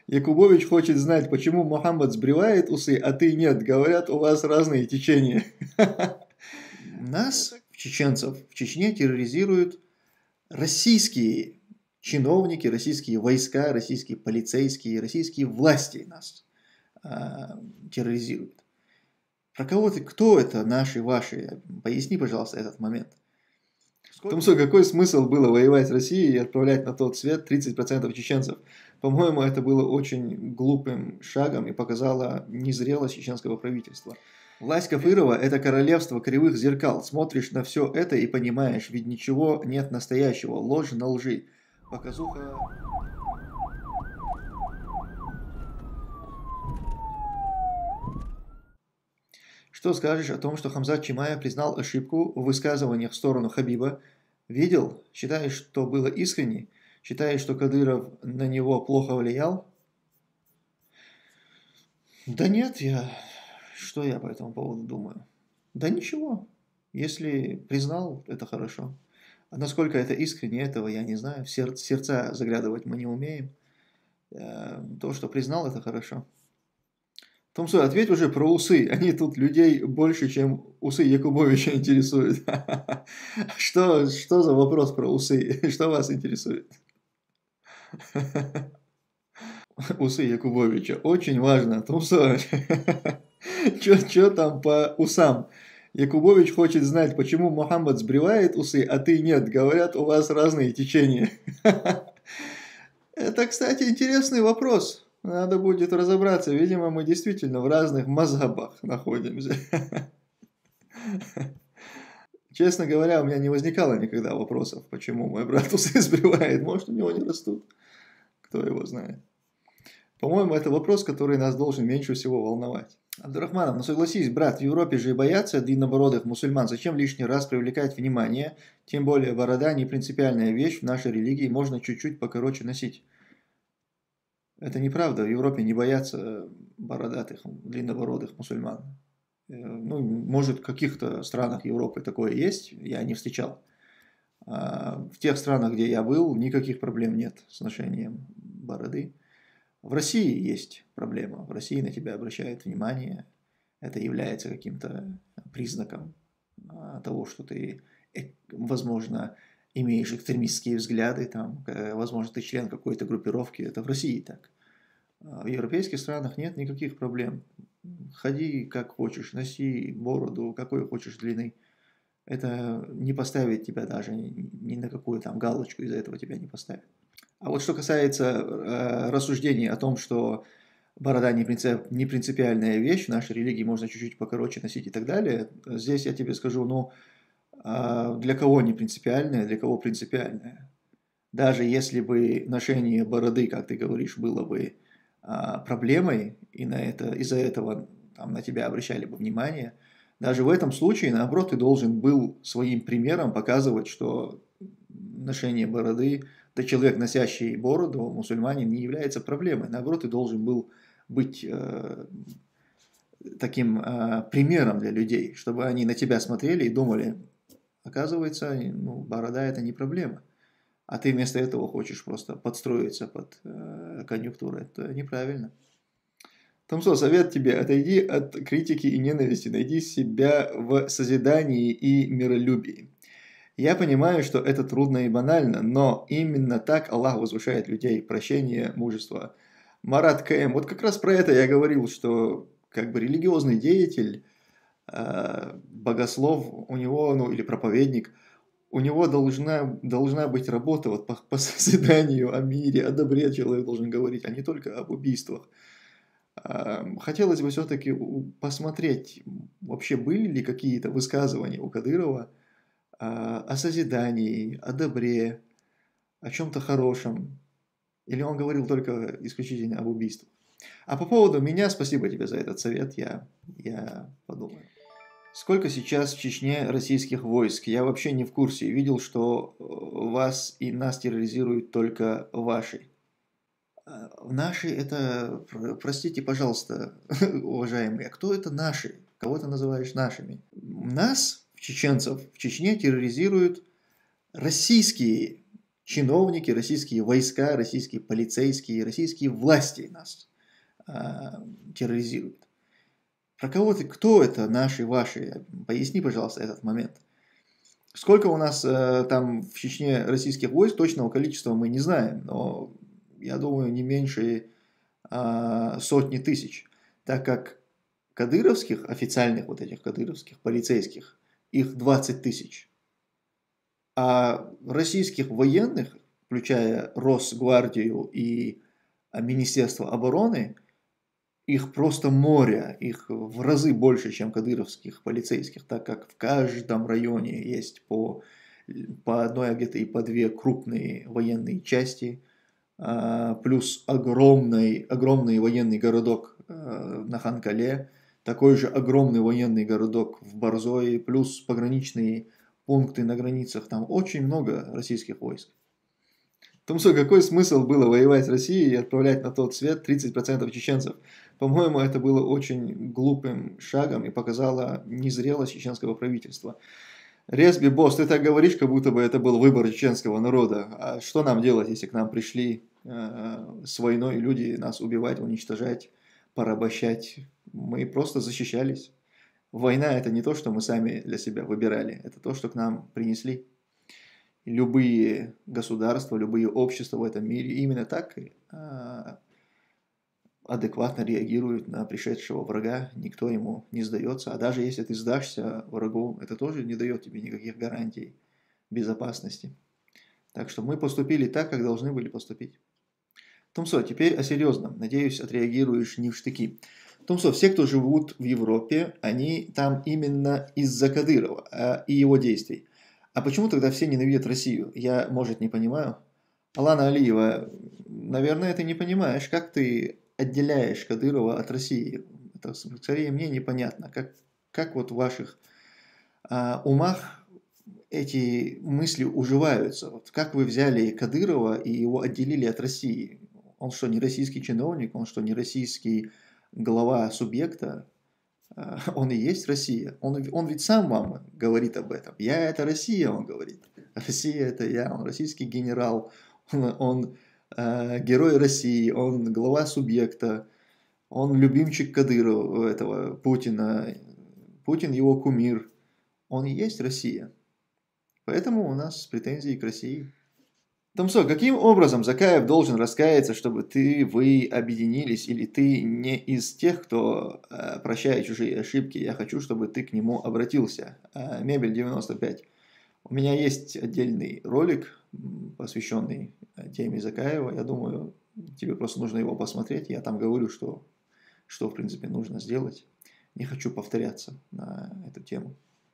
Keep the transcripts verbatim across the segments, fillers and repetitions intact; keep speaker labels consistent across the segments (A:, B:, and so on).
A: Якубович хочет знать, почему Мухаммад сбривает усы, а ты нет. Говорят, у вас разные течения. Нас, чеченцев, в Чечне терроризируют российские чиновники, российские войска, российские полицейские, российские власти нас а, терроризируют. Про кого ты? Кто это наши, ваши? Поясни, пожалуйста, этот момент. Потому что какой смысл было воевать с Россией и отправлять на тот свет тридцать процентов чеченцев? По-моему, это было очень глупым шагом и показало незрелость чеченского правительства. Власть Кафырова – это королевство кривых зеркал. Смотришь на все это и понимаешь, ведь ничего нет настоящего, ложь на лжи. Показуха... Что скажешь о том, что Хамзат Чимаев признал ошибку в высказываниях в сторону Хабиба? Видел? Считаешь, что было искренне? Считаешь, что Кадыров на него плохо влиял? Да нет, я... Что я по этому поводу думаю? Да ничего. Если признал, это хорошо. А насколько это искренне, этого я не знаю. В сердце, сердца заглядывать мы не умеем. То, что признал, это хорошо. Томсой, ответь уже про усы. Они тут людей больше, чем усы Якубовича интересуют. Что, что за вопрос про усы? Что вас интересует? Усы Якубовича. Очень важно. Томсой, что там по усам? Якубович хочет знать, почему Мухаммад сбривает усы, а ты нет. Говорят, у вас разные течения. Это, кстати, интересный вопрос. Надо будет разобраться. Видимо, мы действительно в разных мазхабах находимся. Честно говоря, у меня не возникало никогда вопросов, почему мой брат усы сбривает. Может, у него не растут. Кто его знает. По-моему, это вопрос, который нас должен меньше всего волновать. Абдурахманов, ну согласись, брат, в Европе же и боятся длиннобородых мусульман. Зачем лишний раз привлекать внимание? Тем более, борода не принципиальная вещь в нашей религии, можно чуть-чуть покороче носить. Это неправда, в Европе не боятся бородатых, длиннобородых мусульман. Ну, может, в каких-то странах Европы такое есть, я не встречал. А в тех странах, где я был, никаких проблем нет с ношением бороды. В России есть проблема, в России на тебя обращают внимание, это является каким-то признаком того, что ты, возможно, имеешь экстремистские взгляды, там, возможно, ты член какой-то группировки, это в России так. В европейских странах нет никаких проблем. Ходи как хочешь, носи бороду, какой хочешь длины. Это не поставит тебя даже ни на какую там галочку, из-за этого тебя не поставят. А вот что касается э, рассуждений о том, что борода не, принцип, не принципиальная вещь, в нашей религии можно чуть-чуть покороче носить и так далее, здесь я тебе скажу, ну, э, для кого не принципиальная, для кого принципиальная. Даже если бы ношение бороды, как ты говоришь, было бы э, проблемой, и на это, из-за этого там, на тебя обращали бы внимание, даже в этом случае, наоборот, ты должен был своим примером показывать, что ношение бороды, да человек, носящий бороду, мусульманин, не является проблемой. Наоборот, ты должен был быть э, таким э, примером для людей, чтобы они на тебя смотрели и думали, оказывается, ну, борода это не проблема. А ты вместо этого хочешь просто подстроиться под э, конъюнктуру. Это неправильно. Томсо, совет тебе, отойди от критики и ненависти, найди себя в созидании и миролюбии. Я понимаю, что это трудно и банально, но именно так Аллах возвышает людей, прощение, мужество. Марат КМ, вот как раз про это я говорил, что как бы религиозный деятель, богослов, у него, ну или проповедник, у него должна, должна быть работа вот по, по созиданию о мире, о добре человек должен говорить, а не только об убийствах. Хотелось бы все-таки посмотреть, вообще были ли какие-то высказывания у Кадырова о созидании, о добре, о чем-то хорошем. Или он говорил только исключительно об убийствах. А по поводу меня, спасибо тебе за этот совет, я, я подумаю. Сколько сейчас в Чечне российских войск? Я вообще не в курсе. Видел, что вас и нас терроризируют только ваши. Наши это, простите, пожалуйста, уважаемые, а кто это наши? Кого ты называешь нашими? Нас, чеченцев, в Чечне терроризируют российские чиновники, российские войска, российские полицейские, российские власти нас а, терроризируют. Про кого ты, кто это наши, ваши? Поясни, пожалуйста, этот момент. Сколько у нас э, там в Чечне российских войск, точного количества мы не знаем, но я думаю, не меньше э, сотни тысяч, так как кадыровских, официальных вот этих кадыровских полицейских, их двадцать тысяч, а российских военных, включая Росгвардию и Министерство обороны, их просто море, их в разы больше, чем кадыровских полицейских, так как в каждом районе есть по, по одной, а где-то и по две крупные военные части, плюс огромный, огромный военный городок на Ханкале, такой же огромный военный городок в Борзое, плюс пограничные пункты на границах, там очень много российских войск. Тумсо, какой смысл было воевать с Россией и отправлять на тот свет тридцать процентов чеченцев? По-моему, это было очень глупым шагом и показало незрелость чеченского правительства. Резби, босс, ты так говоришь, как будто бы это был выбор чеченского народа. А что нам делать, если к нам пришли э, с войной люди нас убивать, уничтожать, порабощать? Мы просто защищались. Война – это не то, что мы сами для себя выбирали, это то, что к нам принесли. Любые государства, любые общества в этом мире именно так э, адекватно реагируют на пришедшего врага, никто ему не сдается. А даже если ты сдашься врагу, это тоже не дает тебе никаких гарантий безопасности. Так что мы поступили так, как должны были поступить. Тумсо, теперь о серьезном. Надеюсь, отреагируешь не в штыки. Тумсо, все, кто живут в Европе, они там именно из-за Кадырова а, и его действий. А почему тогда все ненавидят Россию? Я, может, не понимаю. Алана Алиева, наверное, ты не понимаешь, как ты отделяешь Кадырова от России. Это скорее мне непонятно. Как, как вот в ваших а, умах эти мысли уживаются? Вот как вы взяли Кадырова и его отделили от России? Он что, не российский чиновник? Он что, не российский глава субъекта? Он и есть Россия. Он, он ведь сам вам говорит об этом. Я – это Россия, он говорит. Россия – это я. Он российский генерал. Он, он э, герой России. Он глава субъекта. Он любимчик Кадырова, этого Путина. Путин его кумир. Он и есть Россия. Поэтому у нас претензии к России. Томсо, каким образом Закаев должен раскаяться, чтобы ты, вы объединились, или ты не из тех, кто э, прощает чужие ошибки? Я хочу, чтобы ты к нему обратился. Э, Мебель девяносто пять. У меня есть отдельный ролик, посвященный теме Закаева. Я думаю, тебе просто нужно его посмотреть. Я там говорю, что, что в принципе нужно сделать. Не хочу повторяться на эту тему.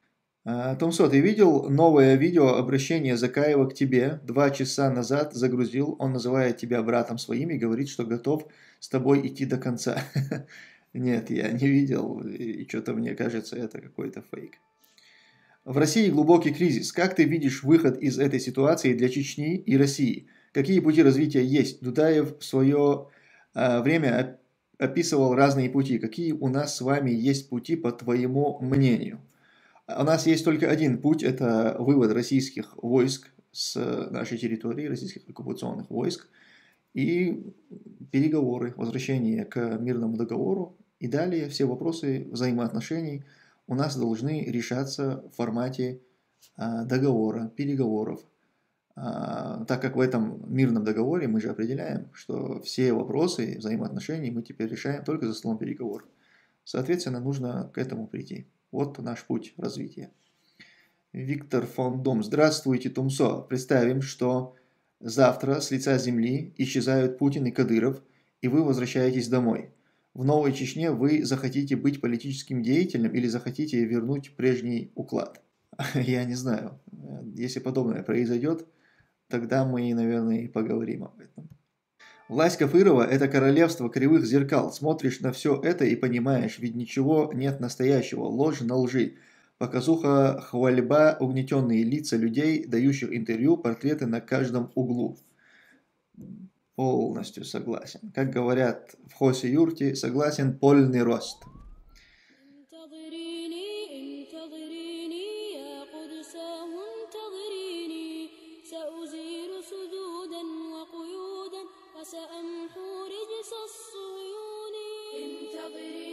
A: Томсо, ты видел новое видео обращение Закаева к тебе? Два часа назад загрузил, он называет тебя братом своим и говорит, что готов с тобой идти до конца. Нет, я не видел, и что-то мне кажется, это какой-то фейк. В России глубокий кризис. Как ты видишь выход из этой ситуации для Чечни и России? Какие пути развития есть? Дудаев в свое э, время описывал разные пути. Какие у нас с вами есть пути, по твоему мнению? У нас есть только один путь, это вывод российских войск с нашей территории, российских оккупационных войск, и переговоры, возвращение к мирному договору, и далее все вопросы взаимоотношений у нас должны решаться в формате договора, переговоров, так как в этом мирном договоре мы же определяем, что все вопросы взаимоотношений мы теперь решаем только за столом переговоров. Соответственно, нужно к этому прийти. Вот наш путь развития. Виктор фон Дом. Здравствуйте, Тумсо. Представим, что завтра с лица земли исчезают Путин и Кадыров, и вы возвращаетесь домой. В Новой Чечне вы захотите быть политическим деятелем или захотите вернуть прежний уклад? Я не знаю. Если подобное произойдет, тогда мы, наверное, и поговорим об этом. Власть Кафырова – это королевство кривых зеркал. Смотришь на все это и понимаешь, ведь ничего нет настоящего, ложь на лжи. Показуха, хвальба, угнетенные лица людей, дающих интервью, портреты на каждом углу. Полностью согласен. Как говорят в Хосе-Юрте, согласен полный рост.
B: صغري